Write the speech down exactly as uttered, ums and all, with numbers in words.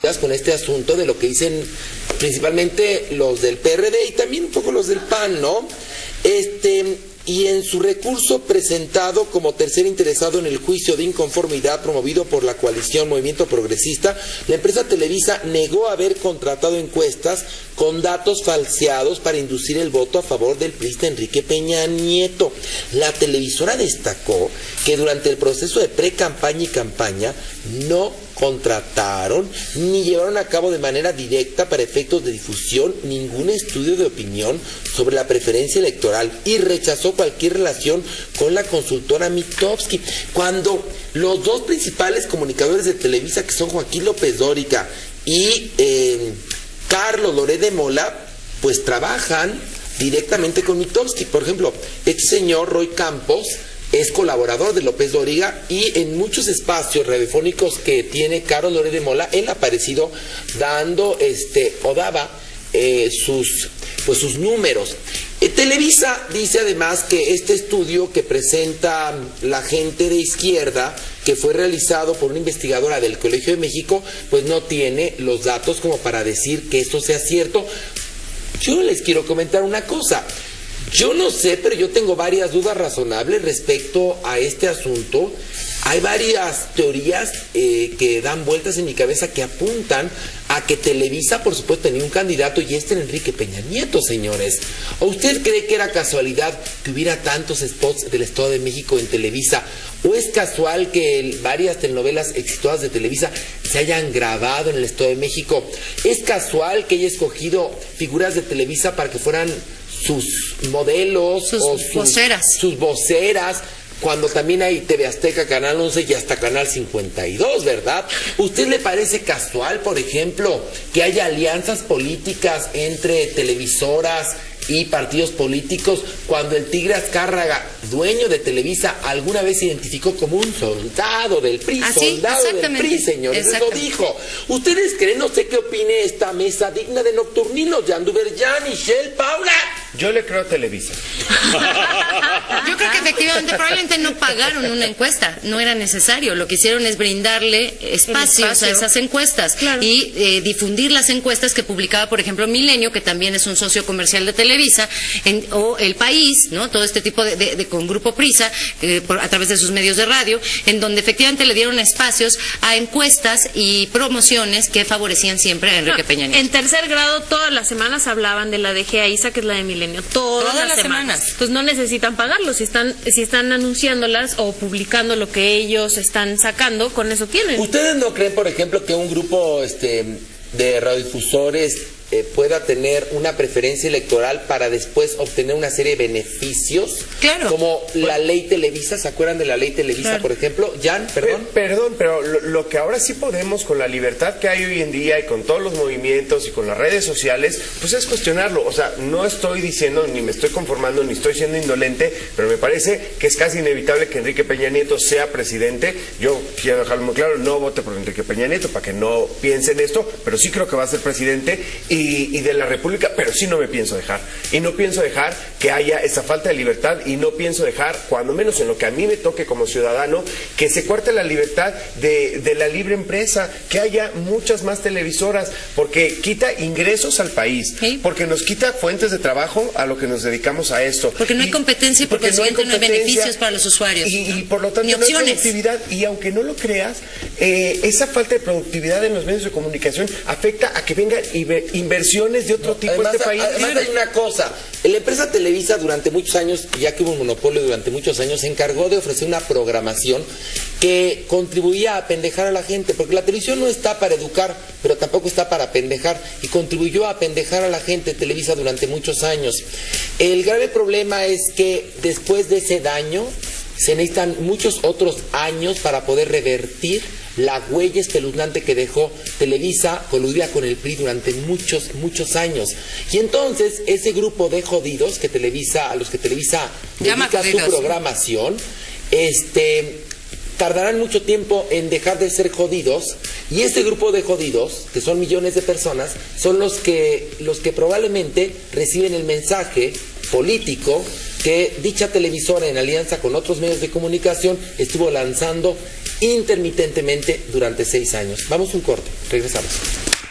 con este asunto de lo que dicen principalmente los del P R D y también un poco los del P A N, ¿no? Este, y en su recurso presentado como tercer interesado en el juicio de inconformidad promovido por la coalición Movimiento Progresista, la empresa Televisa negó haber contratado encuestas con datos falseados para inducir el voto a favor del priista Enrique Peña Nieto. La televisora destacó que durante el proceso de pre-campaña y campaña no contrataron ni llevaron a cabo de manera directa para efectos de difusión ningún estudio de opinión sobre la preferencia electoral y rechazó cualquier relación con la consultora Mitofsky. Cuando los dos principales comunicadores de Televisa, que son Joaquín López Dóriga y eh, Carlos Loret de Mola, pues trabajan directamente con Mitofsky. Por ejemplo, este señor Roy Campos es colaborador de López Dóriga y en muchos espacios radiofónicos que tiene Carlos Loret de Mola, él ha aparecido dando este o daba eh, sus pues sus números. Eh, Televisa dice además que este estudio que presenta la gente de izquierda, que fue realizado por una investigadora del Colegio de México, pues no tiene los datos como para decir que esto sea cierto. Yo les quiero comentar una cosa. Yo no sé, pero yo tengo varias dudas razonables respecto a este asunto. Hay varias teorías eh, que dan vueltas en mi cabeza que apuntan a que Televisa, por supuesto, tenía un candidato y este era Enrique Peña Nieto, señores. ¿O usted cree que era casualidad que hubiera tantos spots del Estado de México en Televisa? ¿O es casual que el, varias telenovelas exitosas de Televisa se hayan grabado en el Estado de México? ¿Es casual que haya escogido figuras de Televisa para que fueran sus modelos sus o sus voceras. sus voceras, cuando también hay T V Azteca, Canal once y hasta Canal cincuenta y dos, ¿verdad? ¿Usted le parece casual, por ejemplo, que haya alianzas políticas entre televisoras y partidos políticos cuando el Tigre Azcárraga, dueño de Televisa, alguna vez se identificó como un soldado del P R I? ¿Ah, sí? Soldado del P R I, señores, eso dijo. ¿Ustedes creen? No sé qué opine esta mesa digna de nocturninos, Jan Duverjan, Michelle, Paula. Yo le creo a Televisa. Yo creo que efectivamente probablemente no pagaron una encuesta, no era necesario. Lo que hicieron es brindarle espacios espacio. a esas encuestas, claro. y eh, difundir las encuestas que publicaba, por ejemplo, Milenio, que también es un socio comercial de Televisa, en, o El País, ¿no? Todo este tipo de, de, de con Grupo Prisa, eh, por, a través de sus medios de radio, en donde efectivamente le dieron espacios a encuestas y promociones que favorecían siempre a Enrique no, Peña Nieto. En tercer grado todas las semanas hablaban de la D G A I S A, que es la de Milenio. Todas, Todas las, las semanas. semanas. Pues no necesitan pagarlo. Si están, si están anunciándolas o publicando lo que ellos están sacando, con eso tienen. ¿Ustedes no creen, por ejemplo, que un grupo este, de radiodifusores eh, pueda tener una preferencia electoral para después obtener una serie de beneficios? Claro. Como la ley Televisa, ¿se acuerdan de la ley Televisa, claro. por ejemplo? Jan, perdón. Per perdón, pero lo, lo que ahora sí podemos, con la libertad que hay hoy en día y con todos los movimientos y con las redes sociales, pues es cuestionarlo. O sea, no estoy diciendo, ni me estoy conformando, ni estoy siendo indolente, pero me parece que es casi inevitable que Enrique Peña Nieto sea presidente. Yo quiero dejarlo muy claro, no vote por Enrique Peña Nieto para que no piensen esto, pero sí creo que va a ser presidente y, y de la República, pero sí no me pienso dejar. Y no pienso dejar que haya esa falta de libertad y no pienso dejar, cuando menos en lo que a mí me toque como ciudadano, que se cuarte la libertad de, de la libre empresa, que haya muchas más televisoras, porque quita ingresos al país, ¿sí? Porque nos quita fuentes de trabajo a lo que nos dedicamos a esto. Porque no hay y, competencia y por consiguiente no hay beneficios para los usuarios. Y, y por lo tanto no hay productividad. Y aunque no lo creas, eh, esa falta de productividad en los medios de comunicación afecta a que vengan inversiones de otro tipo además, a este país. Además hay una cosa, la empresa Televisa durante muchos años, ya que hubo un monopolio durante muchos años, se encargó de ofrecer una programación que contribuía a pendejar a la gente, porque la televisión no está para educar, pero tampoco está para pendejar, y contribuyó a pendejar a la gente Televisa durante muchos años. El grave problema es que después de ese daño se necesitan muchos otros años para poder revertir la huella espeluznante que dejó Televisa coludida con el P R I durante muchos, muchos años. Y entonces ese grupo de jodidos que Televisa, a los que Televisa dedica su programación, este, tardarán mucho tiempo en dejar de ser jodidos, y ese grupo de jodidos, que son millones de personas, son los que, los que probablemente reciben el mensaje político que dicha televisora, en alianza con otros medios de comunicación, estuvo lanzando intermitentemente durante seis años. Vamos a un corte, regresamos.